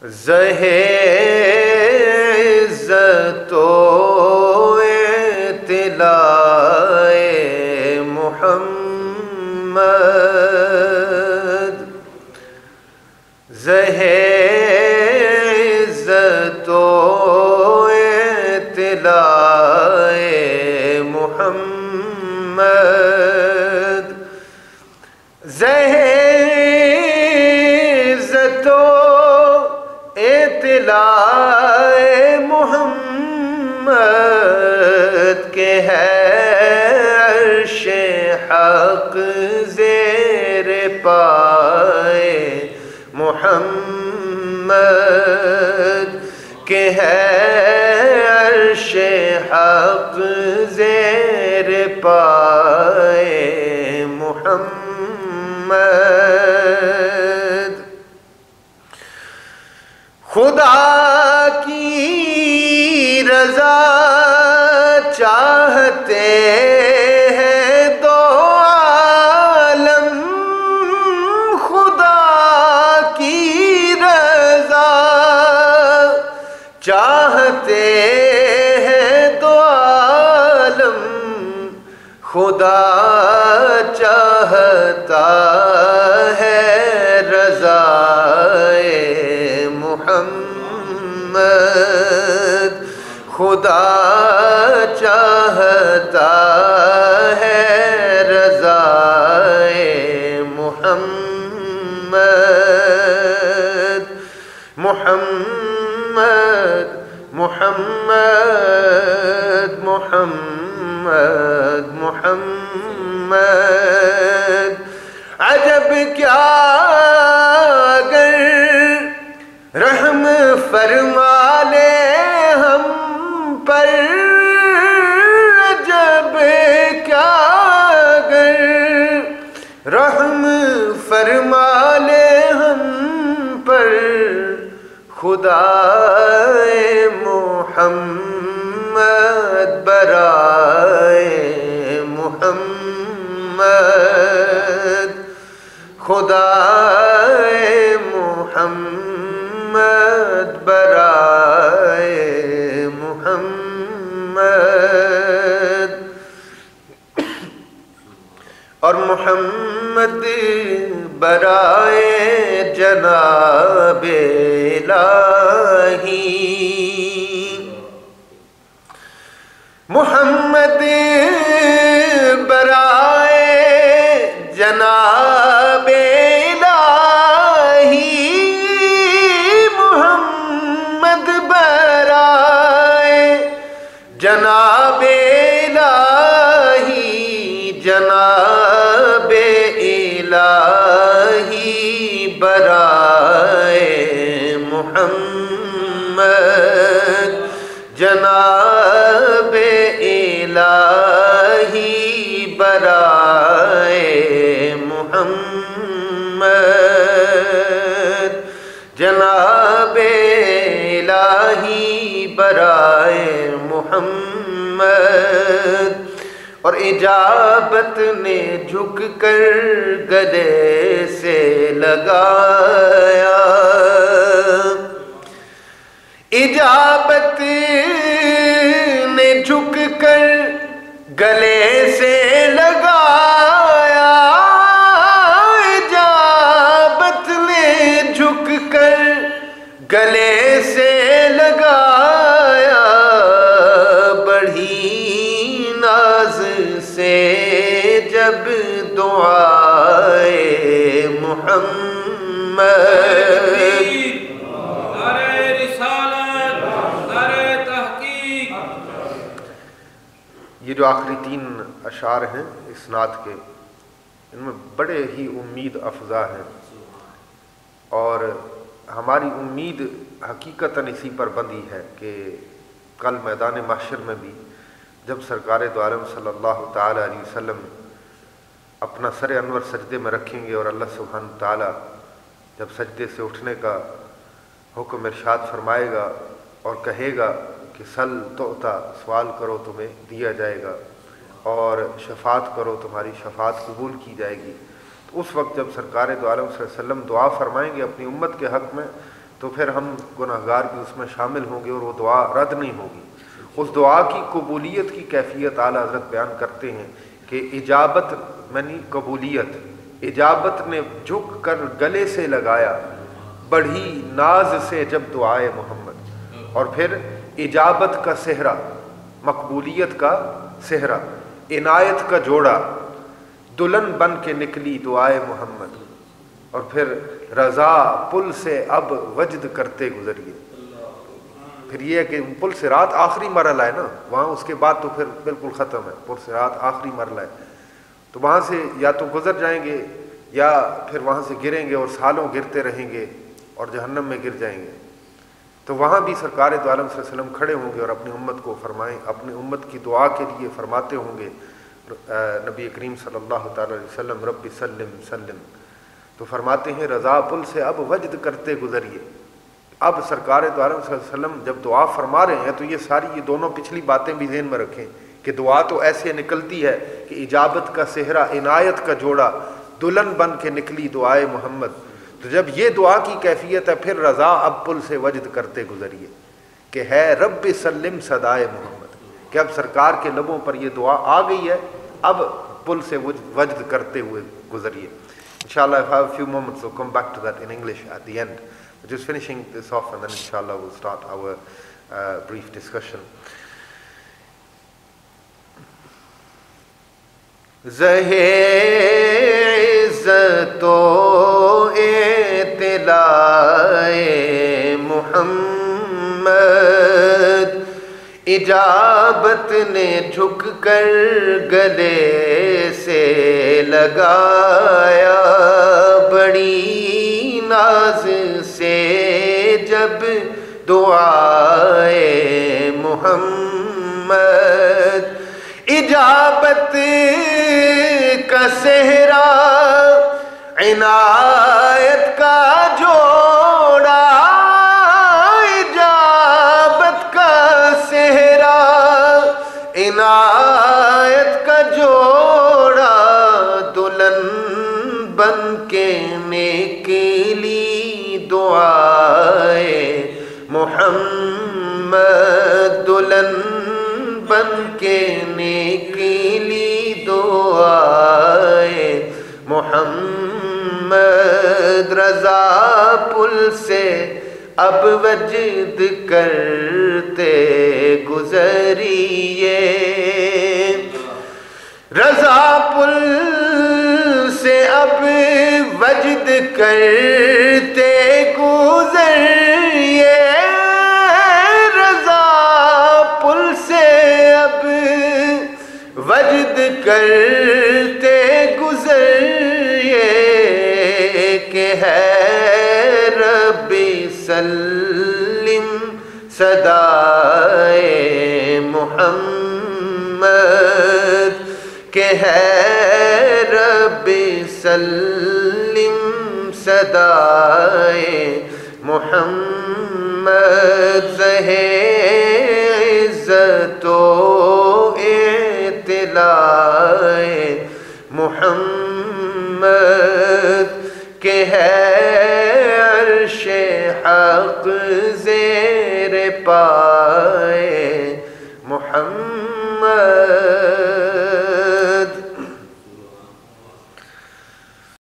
عزت و اطلاع محمد، عزت و اطلاع محمد، عزت و اطلاع محمد کے ہے عرش حق زیر پائے محمد کے ہے عرش حق زیر پائے محمد۔ خدا کی رضا چاہتے ہیں دو عالم، خدا کی رضا چاہتے ہیں دو عالم، خدا چاہتا ہے رضا محمد، خدا چاہتا ہے رضا محمد۔ محمد محمد محمد محمد، عجب کیا اگر رحم فرما لے ہم پر، عجب کیا اگر رحم فرما لے ہم پر، خدا محمد برائے محمد، خدا محمد برائے محمد۔ اور محمد برائے جناب الہی، محمد برائے جناب الہی، محمد برائے جناب الہی، جناب الہی برائے محمد، جناب الہی برائے محمد، جناب الہی برائے محمد۔ اور اجابت نے جھک کر گلے سے لگایا، اجابت نے جھک کر گلے سے لگایا، اجابت نے جھک کر گلے سے لگایا، بڑھی ناز سے جب دعائے محمد، یہ جو آخری 3 اشعار ہیں اس نعت کے، ان میں بڑے ہی امید افزا ہیں، اور ہماری امید حقیقتاً اسی پر بندھی ہے کہ کل میدان محشر میں بھی جب سرکار دو عالم صلی اللہ تعالیٰ علیہ وسلم اپنا سر انور سجدے میں رکھیں گے، اور اللہ سبحانہ تعالیٰ جب سجدے سے اٹھنے کا حکم ارشاد فرمائے گا اور کہے گا کہ سل تعطیٰ، سوال کرو تمہیں دیا جائے گا، اور شفاعت کرو تمہاری شفاعت قبول کی جائے گی، تو اس وقت جب سرکار دو عالم صلی اللہ علیہ وسلم دعا فرمائیں گے اپنی امت کے حق میں، تو پھر ہم گناہگار بھی اس میں شامل ہوں گے اور وہ دعا رد نہیں ہوگی۔ اس دعا کی قبولیت کی کیفیت اعلیٰ حضرت بیان کرتے ہیں کہ اجابت منی قبولیت، اجابت نے جھک کر گلے سے لگایا بڑھی ناز سے جب دعائے محمد، اور پھر اجابت کا صحرا، مقبولیت کا صحرا، عنایت کا جوڑا، دلہن بن کے نکلی دعائے محمد، اور پھر رضا پل سے اب وجد کرتے گزریے۔ پھر یہ ہے کہ پل صراط آخری مرحلہ ہے نا، وہاں اس کے بعد تو پھر بالکل ختم ہے، پل صراط آخری مرحلہ ہے، تو وہاں سے یا تو گزر جائیں گے یا پھر وہاں سے گریں گے اور سالوں گرتے رہیں گے اور جہنم میں گر جائیں گے۔ تو وہاں بھی سرکار دو عالم صلی اللہ علیہ وسلم کھڑے ہوں گے اور اپنی امت کو فرمائیں، اپنی امت کی دعا کے لیے فرماتے ہوں گے نبی کریم صلی اللہ تعالی علیہ وسلم رب سلم سلم، تو فرماتے ہیں رضا پل سے اب وجد کرتے گزریے۔ اب سرکار دو عالم صلی اللہ علیہ وسلم جب دعا فرما رہے ہیں تو یہ دونوں پچھلی باتیں بھی ذہن میں رکھیں کہ دعا تو ایسے نکلتی ہے کہ اجابت کا صحرا، عنایت کا جوڑا، دلہن بن کے نکلی دعائے محمد، تو جب یہ دعا کی کیفیت ہے پھر رضا اب پل سے وجد کرتے گزریے کہ ہے رب سلم صدائے محمد، کہ اب سرکار کے لبوں پر یہ دعا آ گئی ہے، اب پل سے وجد کرتے ہوئے گزریے۔ Inshallah, I have a few moments, so come back to that in English at the end. We're just finishing this off and then inshallah we'll start our brief discussion. Zahe izzat o itlae Muhammad, اجابت نے جھک کر گلے سے لگایا بڑی ناز سے جب دعائے محمد، اجابت کا صحرا، عنایت کا جوڑا، عنایت کا جوڑا، دلہن بن کے نکلی دعائے محمد، دلہن بن کے نکلی دعائے محمد، رضا پل سے اب وجد کرتے گزریے، رضا پل سے اب وجد کرتے گزریے، رضا پل سے اب وجد کرتے گزریے کہ ہے سلم صدائے محمد، کہ ہے رب سلم صدائے محمد، زہے عزت و اطلاع محمد، کہ ہے عرش حق زیر پائے محمد۔